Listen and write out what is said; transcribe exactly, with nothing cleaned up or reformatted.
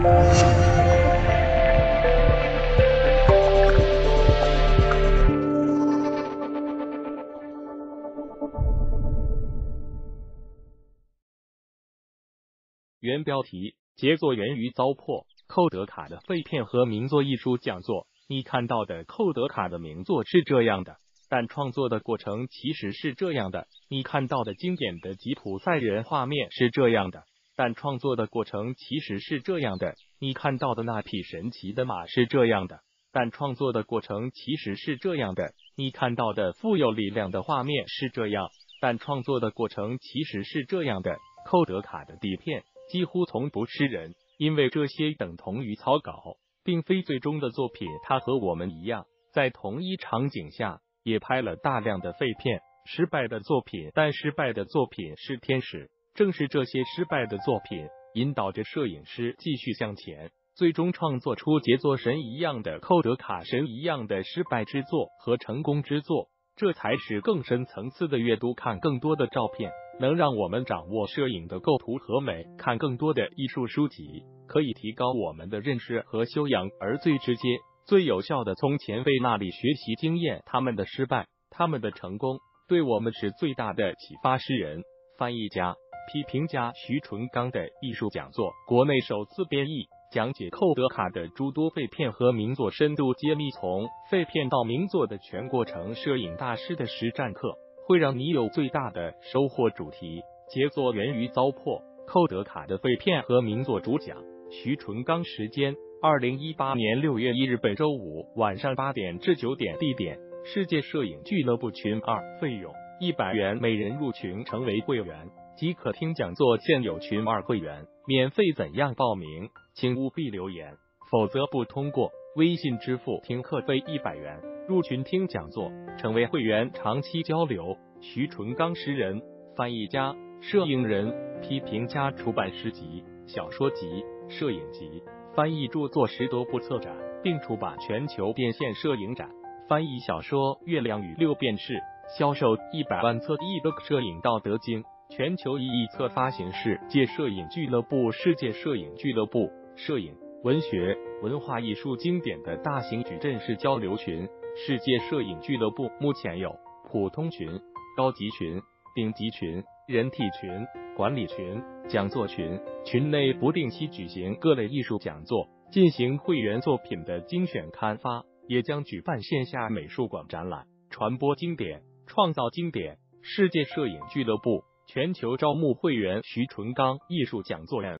原标题：杰作源于糟粕。寇德卡的废片和名作艺术讲座。你看到的寇德卡的名作是这样的，但创作的过程其实是这样的。你看到的经典的吉普赛人画面是这样的，但创作的过程其实是这样的。你看到的那匹神奇的马是这样的，但创作的过程其实是这样的。你看到的富有力量的画面是这样，但创作的过程其实是这样的。寇德卡的底片几乎从不吃人，因为这些等同于草稿，并非最终的作品。他和我们一样，在同一场景下也拍了大量的废片，失败的作品，但失败的作品是天使。正是这些失败的作品引导着摄影师继续向前，最终创作出杰作神一样的寇德卡神一样的失败之作和成功之作。这才是更深层次的阅读。看更多的照片能让我们掌握摄影的构图和美，看更多的艺术书籍可以提高我们的认识和修养，而最直接最有效的从前辈那里学习经验。他们的失败，他们的成功，对我们是最大的启发。诗人、翻译家、批评家徐纯刚的艺术讲座，国内首次编译，讲解寇德卡的诸多废片和名作，深度揭秘从废片到名作的全过程。摄影大师的实战课会让你有最大的收获。主题：杰作源于糟粕。寇德卡的废片和名作主讲徐纯刚。时间：二零一八年六月一日，本周五晚上八点至九点。地点：世界摄影俱乐部群二。费用：一百元，每人入群成为会员即可听讲座。现有群二会员免费。怎样报名？请务必留言，否则不通过。微信支付听课费一百元，入群听讲座，成为会员长期交流。徐纯刚，诗人、翻译家、摄影人、批评家，出版诗集、小说集、摄影集，翻译著作十多部策展，并出版全球变现摄影展。翻译小说《月亮与六便士》，销售一百万册。一本摄影道德经，全球一亿册发行。世界摄影俱乐部，世界摄影俱乐部，摄影、文学、文化艺术经典的大型矩阵式交流群。世界摄影俱乐部目前有普通群、高级群、顶级群、人体群、管理群、讲座群。群内不定期举行各类艺术讲座，进行会员作品的精选刊发，也将举办线下美术馆展览，传播经典，创造经典。世界摄影俱乐部全球招募会员。徐纯刚艺术讲座